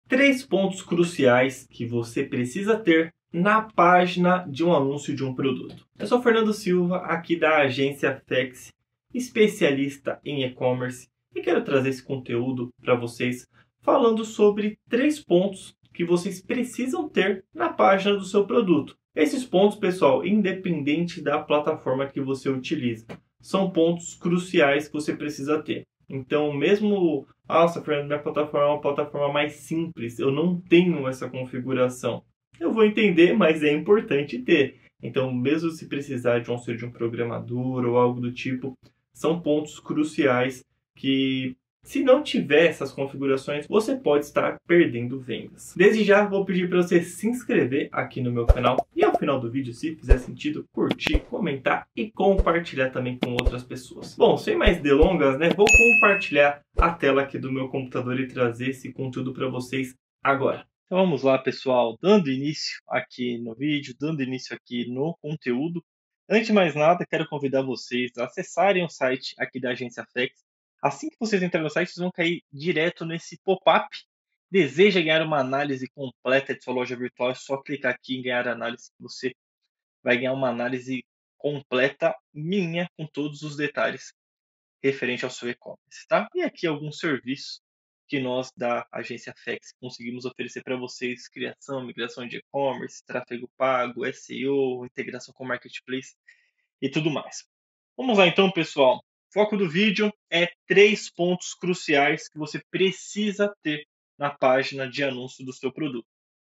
Três pontos cruciais que você precisa ter na página de um anúncio de um produto. Eu sou Fernando Silva, aqui da agência FEX, especialista em e-commerce, e quero trazer esse conteúdo para vocês falando sobre três pontos que vocês precisam ter na página do seu produto. Esses pontos, pessoal, independente da plataforma que você utiliza, são pontos cruciais que você precisa ter. Então, mesmo, nossa, Fernando, minha plataforma é uma plataforma mais simples, eu não tenho essa configuração. Eu vou entender, mas é importante ter. Então, mesmo se precisar de um auxílio de um programador ou algo do tipo, são pontos cruciais que, se não tiver essas configurações, você pode estar perdendo vendas. Desde já, vou pedir para você se inscrever aqui no meu canal e ao final do vídeo, se fizer sentido, curtir, comentar e compartilhar também com outras pessoas. Bom, sem mais delongas, né, vou compartilhar a tela aqui do meu computador e trazer esse conteúdo para vocês agora. Então vamos lá, pessoal, dando início aqui no vídeo, dando início aqui no conteúdo. Antes de mais nada, quero convidar vocês a acessarem o site aqui da agência FEX. Assim que vocês entrarem no site, vocês vão cair direto nesse pop-up. Deseja ganhar uma análise completa de sua loja virtual? É só clicar aqui em ganhar análise que você vai ganhar uma análise completa minha com todos os detalhes referente ao seu e-commerce, tá? E aqui alguns serviços que nós da agência FEX conseguimos oferecer para vocês: criação, migração de e-commerce, tráfego pago, SEO, integração com marketplace e tudo mais. Vamos lá então, pessoal. O foco do vídeo é 3 pontos cruciais que você precisa ter na página de anúncio do seu produto.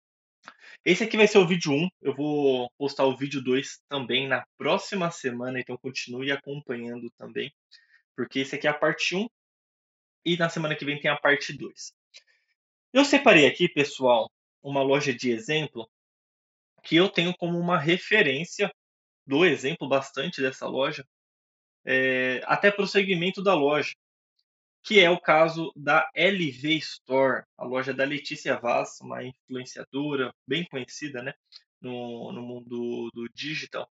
Esse aqui vai ser o vídeo 1, eu vou postar o vídeo 2 também na próxima semana, então continue acompanhando também, porque esse aqui é a parte 1 e na semana que vem tem a parte 2. Eu separei aqui, pessoal, uma loja de exemplo que eu tenho como uma referência, do exemplo bastante dessa loja, até para o segmento da loja, que é o caso da LV Store, a loja da Letícia Vaz, uma influenciadora bem conhecida, né, no mundo do digital.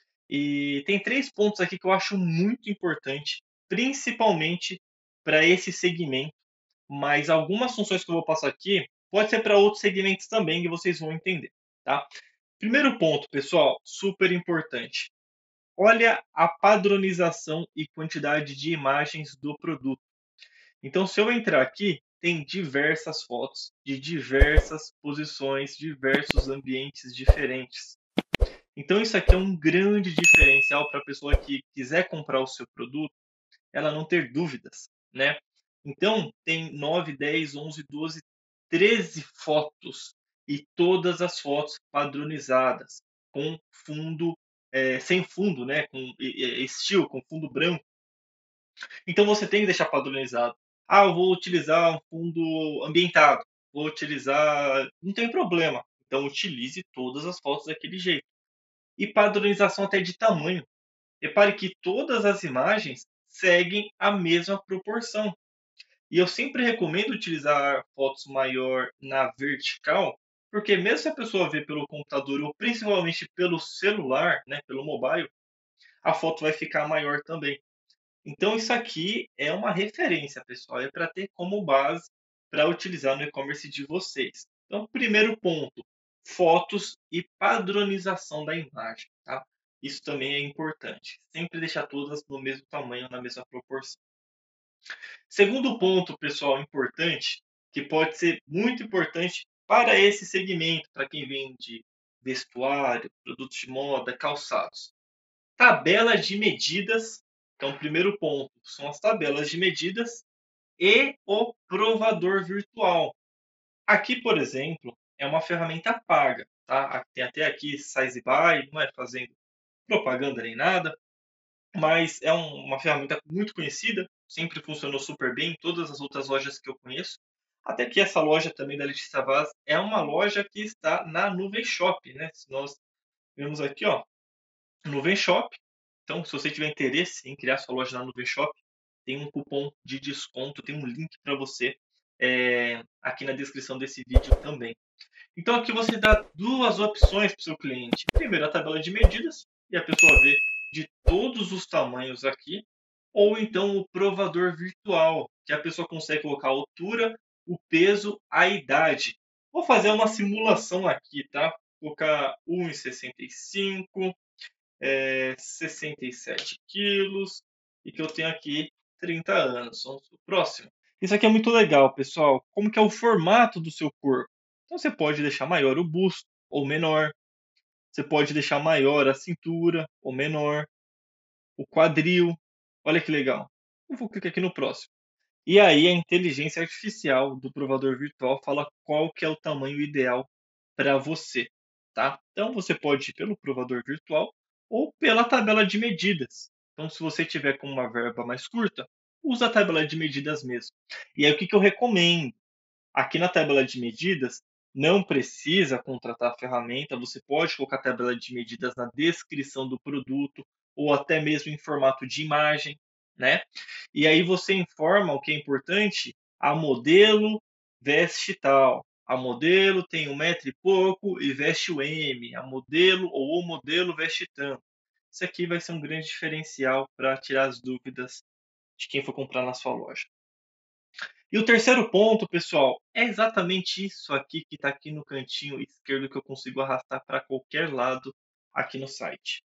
E tem 3 pontos aqui que eu acho muito importante, principalmente para esse segmento, mas algumas funções que eu vou passar aqui pode ser para outros segmentos também que vocês vão entender, tá? Primeiro ponto, pessoal, super importante. Olha a padronização e quantidade de imagens do produto. Então, se eu entrar aqui, tem diversas fotos de diversas posições, diversos ambientes diferentes. Então, isso aqui é um grande diferencial para a pessoa que quiser comprar o seu produto, ela não ter dúvidas, né? Então, tem 9, 10, 11, 12, 13 fotos e todas as fotos padronizadas, com fundo, sem fundo, né? Com estilo, com fundo branco. Então, você tem que deixar padronizado. Ah, eu vou utilizar um fundo ambientado, vou utilizar... Não tem problema. Então, utilize todas as fotos daquele jeito. E padronização até de tamanho. Repare que todas as imagens seguem a mesma proporção. E eu sempre recomendo utilizar fotos maior na vertical, porque mesmo se a pessoa vê pelo computador ou principalmente pelo celular, né, pelo mobile, a foto vai ficar maior também. Então isso aqui é uma referência, pessoal, é para ter como base para utilizar no e-commerce de vocês. Então, primeiro ponto, fotos e padronização da imagem, tá? Isso também é importante. Sempre deixar todas no mesmo tamanho, na mesma proporção. Segundo ponto, pessoal, importante, que pode ser muito importante para esse segmento, para quem vende vestuário, produtos de moda, calçados. Tabelas de medidas. Então, o primeiro ponto são as tabelas de medidas e o provador virtual. Aqui, por exemplo, é uma ferramenta paga, tá? Tem até aqui Size By, não é fazendo propaganda nem nada, mas é uma ferramenta muito conhecida, sempre funcionou super bem em todas as outras lojas que eu conheço. Até que essa loja também da Letícia Vaz é uma loja que está na Nuvem Shop, né? Se nós vemos aqui, ó, Nuvem Shop. Então, se você tiver interesse em criar sua loja na Nuvem Shop, tem um cupom de desconto, tem um link para você aqui na descrição desse vídeo também. Então, aqui você dá duas opções para o seu cliente. Primeiro, a tabela de medidas, e a pessoa vê de todos os tamanhos aqui. Ou então o provador virtual, que a pessoa consegue colocar a altura, o peso, a idade. Vou fazer uma simulação aqui, tá? Vou colocar 1,65, 67 quilos e que eu tenho aqui 30 anos. Vamos pro próximo. Isso aqui é muito legal, pessoal. Como que é o formato do seu corpo? Então você pode deixar maior o busto ou menor. Você pode deixar maior a cintura ou menor. O quadril. Olha que legal. Eu vou clicar aqui no próximo. E aí a inteligência artificial do provador virtual fala qual que é o tamanho ideal para você, tá? Então você pode ir pelo provador virtual ou pela tabela de medidas. Então se você tiver com uma verba mais curta, usa a tabela de medidas mesmo. E aí o que que eu recomendo? Aqui na tabela de medidas, não precisa contratar a ferramenta, você pode colocar a tabela de medidas na descrição do produto ou até mesmo em formato de imagem, né? E aí você informa o que é importante, a modelo veste tal, a modelo tem 1 metro e pouco e veste o M, a modelo ou o modelo veste tanto. Isso aqui vai ser um grande diferencial para tirar as dúvidas de quem for comprar na sua loja. E o terceiro ponto, pessoal, é exatamente isso aqui que está aqui no cantinho esquerdo que eu consigo arrastar para qualquer lado aqui no site.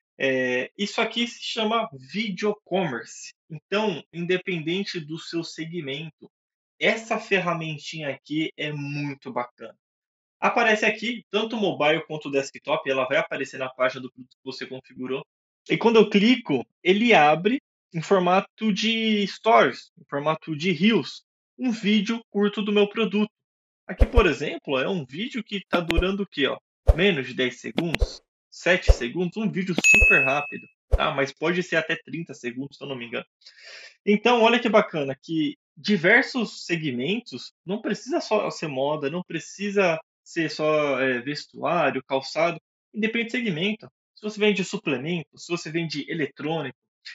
Isso aqui se chama Video Commerce. Então, independente do seu segmento, essa ferramentinha aqui é muito bacana. Aparece aqui tanto o mobile quanto o desktop, ela vai aparecer na página do produto que você configurou. E quando eu clico, ele abre em formato de stories, em formato de reels, um vídeo curto do meu produto. Aqui, por exemplo, é um vídeo que está durando o quê? Ó? Menos de 10 segundos, 7 segundos, um vídeo super rápido, tá? Mas pode ser até 30 segundos, se eu não me engano. Então, olha que bacana, que diversos segmentos, não precisa só ser moda, não precisa ser só vestuário, calçado, independe do segmento. Se você vende suplemento, se você vende eletrônico,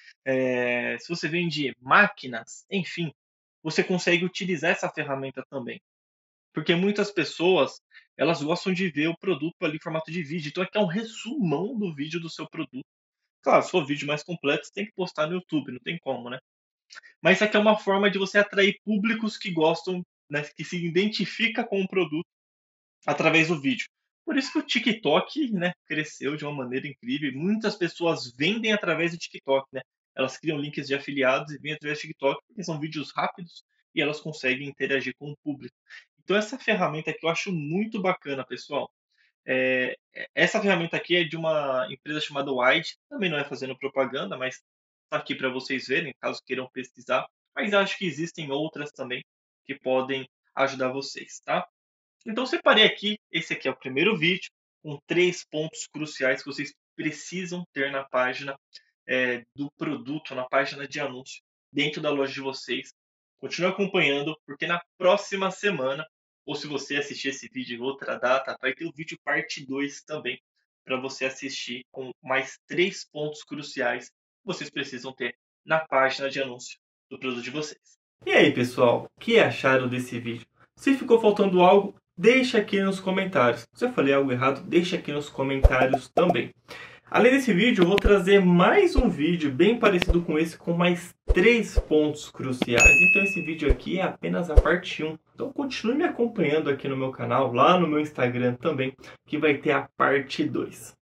se você vende máquinas, enfim, você consegue utilizar essa ferramenta também. Porque muitas pessoas, elas gostam de ver o produto ali em formato de vídeo. Então aqui é um resumão do vídeo do seu produto. Claro, se for vídeo mais completo, você tem que postar no YouTube, não tem como, né? Mas isso aqui é uma forma de você atrair públicos que gostam, né, que se identifica com o produto através do vídeo. Por isso que o TikTok, né, cresceu de uma maneira incrível. Muitas pessoas vendem através do TikTok, né? Elas criam links de afiliados e vendem através do TikTok, porque são vídeos rápidos e elas conseguem interagir com o público. Então essa ferramenta aqui eu acho muito bacana, pessoal. É, essa ferramenta aqui é de uma empresa chamada Wide, também não é fazendo propaganda, mas está aqui para vocês verem, caso queiram pesquisar. Mas acho que existem outras também que podem ajudar vocês, tá? Então separei aqui, esse aqui é o primeiro vídeo, com 3 pontos cruciais que vocês precisam ter na página do produto, na página de anúncio, dentro da loja de vocês. Continue acompanhando, porque na próxima semana, ou se você assistir esse vídeo em outra data, vai ter o vídeo parte 2 também, para você assistir com mais 3 pontos cruciais que vocês precisam ter na página de anúncio do produto de vocês. E aí, pessoal, o que acharam desse vídeo? Se ficou faltando algo, deixa aqui nos comentários. Se eu falei algo errado, deixa aqui nos comentários também. Além desse vídeo, eu vou trazer mais um vídeo bem parecido com esse, com mais 3 pontos cruciais. Então esse vídeo aqui é apenas a parte 1. Então continue me acompanhando aqui no meu canal, lá no meu Instagram também, que vai ter a parte 2.